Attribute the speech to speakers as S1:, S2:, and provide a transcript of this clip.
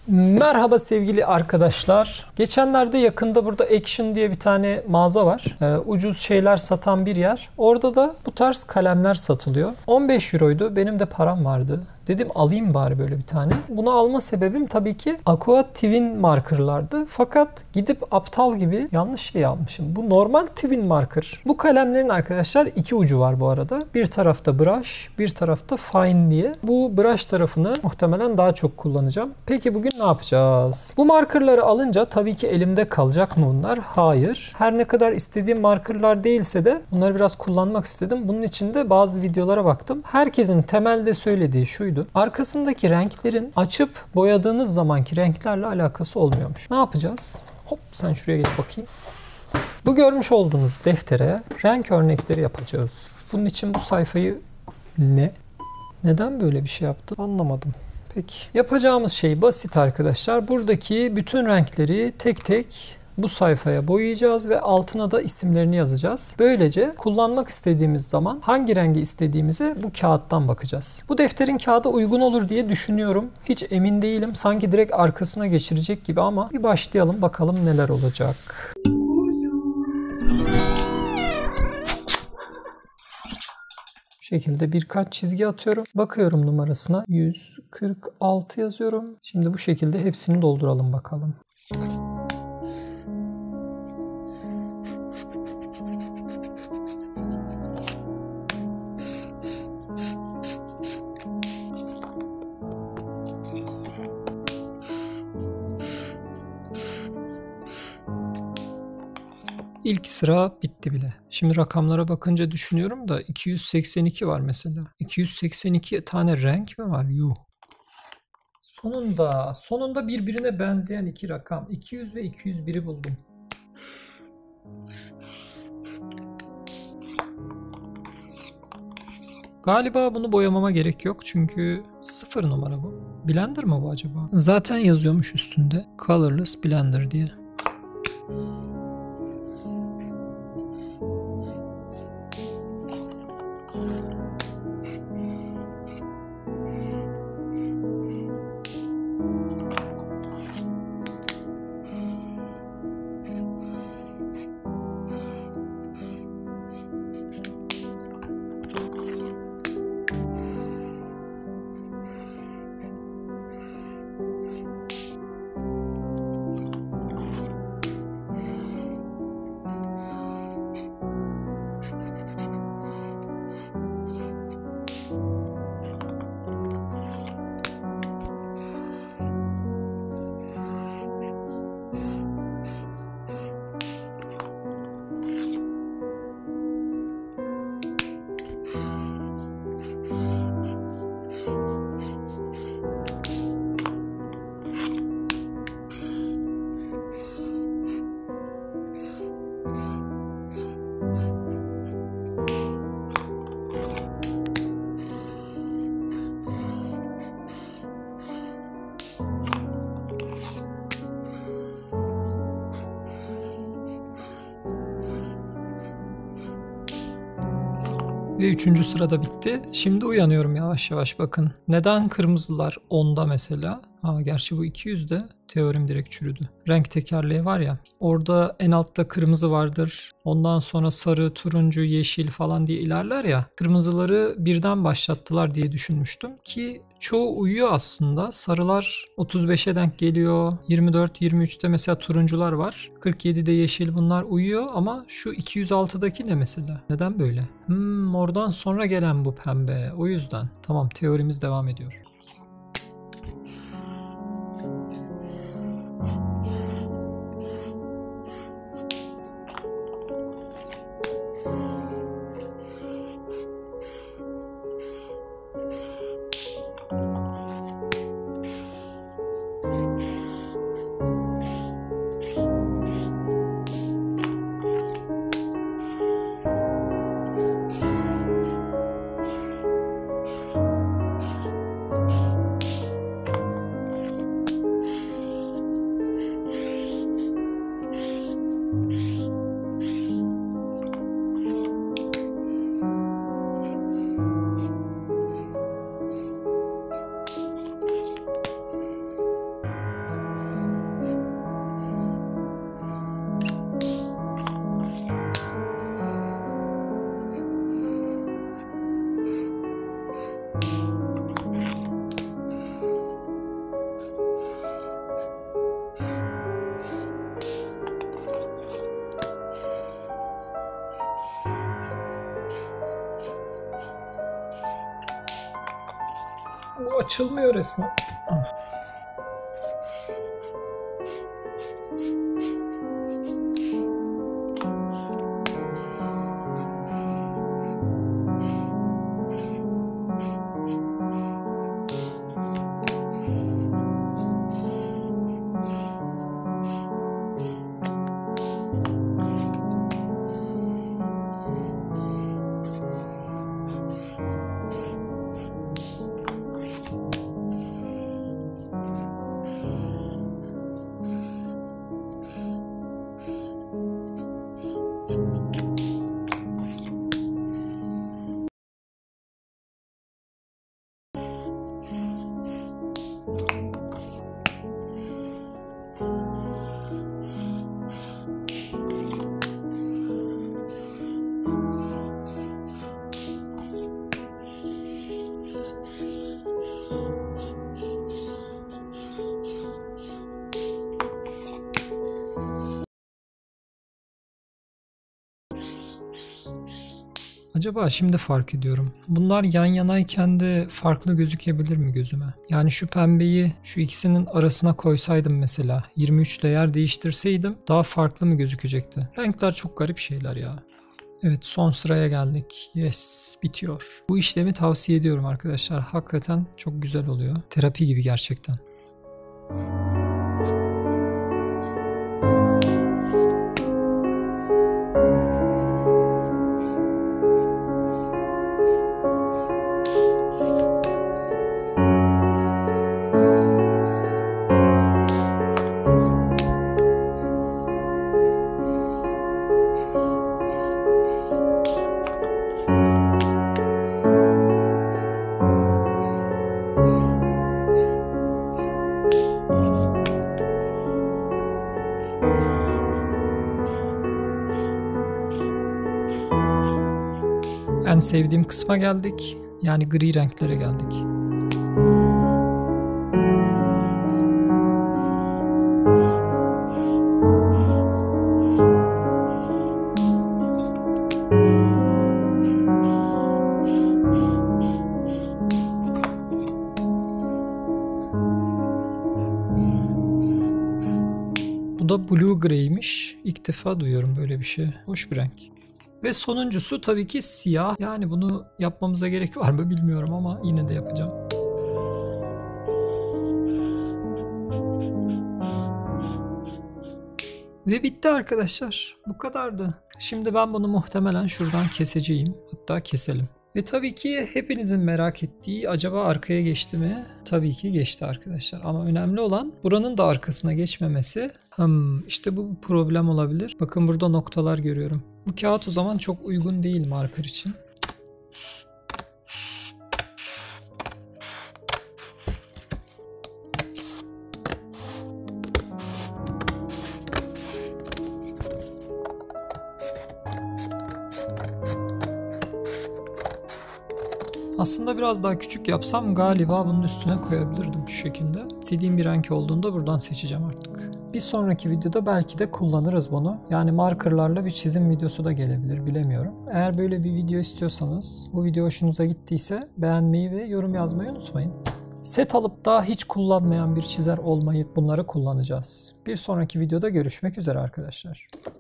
S1: Merhaba sevgili arkadaşlar. Geçenlerde yakında burada Action diye bir tane mağaza var. Ucuz şeyler satan bir yer. Orada da bu tarz kalemler satılıyor. 15 euroydu. Benim de param vardı. Dedim alayım bari böyle bir tane. Bunu alma sebebim tabii ki Aqua Twin markerlardı. Fakat gidip aptal gibi yanlış şey almışım. Bu normal Twin marker. Bu kalemlerin arkadaşlar iki ucu var bu arada. Bir tarafta brush, bir tarafta fine diye. Bu brush tarafını muhtemelen daha çok kullanacağım. Peki bugün ne yapacağız? Bu markerları alınca tabii ki elimde kalacak mı bunlar? Hayır. Her ne kadar istediğim markerlar değilse de bunları biraz kullanmak istedim. Bunun için de bazı videolara baktım. Herkesin temelde söylediği şuydu. Arkasındaki renklerin açıp boyadığınız zamanki renklerle alakası olmuyormuş. Ne yapacağız? Hop sen şuraya geç bakayım. Bu görmüş olduğunuz deftere renk örnekleri yapacağız. Bunun için bu sayfayı neden böyle bir şey yaptım anlamadım. Peki. Yapacağımız şey basit arkadaşlar. Buradaki bütün renkleri tek tek bu sayfaya boyayacağız ve altına da isimlerini yazacağız. Böylece kullanmak istediğimiz zaman hangi rengi istediğimize bu kağıttan bakacağız. Bu defterin kağıda uygun olur diye düşünüyorum. Hiç emin değilim. Sanki direkt arkasına geçirecek gibi ama bir başlayalım bakalım neler olacak. Bu şekilde birkaç çizgi atıyorum. Bakıyorum numarasına. 146 yazıyorum. Şimdi bu şekilde hepsini dolduralım bakalım. İlk sıra bitti bile. Şimdi rakamlara bakınca düşünüyorum da 282 var mesela. 282 tane renk mi var? Yuh. Sonunda birbirine benzeyen iki rakam. 200 ve 201'i buldum. Galiba bunu boyamama gerek yok çünkü 0 numara bu. Blender mı bu acaba? Zaten yazıyormuş üstünde. Colorless Blender diye. Ve 3. sırada bitti. Şimdi uyanıyorum yavaş yavaş bakın. Neden kırmızılar 10'da mesela? Gerçi bu 200'de teorim direkt çürüdü. Renk tekerleği var ya. Orada en altta kırmızı vardır. Ondan sonra sarı, turuncu, yeşil falan diye ilerler ya. Kırmızıları birden başlattılar diye düşünmüştüm ki çoğu uyuyor aslında. Sarılar 35'e denk geliyor. 24, 23'te mesela turuncular var. 47'de yeşil bunlar uyuyor ama şu 206'daki ne mesela? Neden böyle? Oradan sonra gelen bu pembe. O yüzden. Tamam teorimiz devam ediyor. Açılmıyor resmen. Acaba şimdi fark ediyorum. Bunlar yan yanayken de farklı gözükebilir mi gözüme? Yani şu pembeyi şu ikisinin arasına koysaydım mesela 23 ile yer değiştirseydim daha farklı mı gözükecekti? Renkler çok garip şeyler ya. Evet, son sıraya geldik. Yes, bitiyor. Bu işlemi tavsiye ediyorum arkadaşlar. Hakikaten çok güzel oluyor. Terapi gibi gerçekten. En sevdiğim kısma geldik. Yani gri renklere geldik. Bu da blue grey'miş. İlk defa duyuyorum böyle bir şey. Hoş bir renk. Ve sonuncusu tabii ki siyah. Yani bunu yapmamıza gerek var mı bilmiyorum ama yine de yapacağım. Ve bitti arkadaşlar. Bu kadardı. Şimdi ben bunu muhtemelen şuradan keseceğim. Hatta keselim. Ve tabii ki hepinizin merak ettiği acaba arkaya geçti mi? Tabii ki geçti arkadaşlar. Ama önemli olan buranın da arkasına geçmemesi. İşte bu problem olabilir. Bakın burada noktalar görüyorum. Bu kağıt o zaman çok uygun değil marker için. Aslında biraz daha küçük yapsam galiba bunun üstüne koyabilirdim şu şekilde. İstediğim bir renk olduğunda buradan seçeceğim artık. Bir sonraki videoda belki de kullanırız bunu. Yani markerlarla bir çizim videosu da gelebilir, bilemiyorum. Eğer böyle bir video istiyorsanız, bu video hoşunuza gittiyse beğenmeyi ve yorum yazmayı unutmayın. Set alıp daha hiç kullanmayan bir çizer olmayı bunları kullanacağız. Bir sonraki videoda görüşmek üzere arkadaşlar.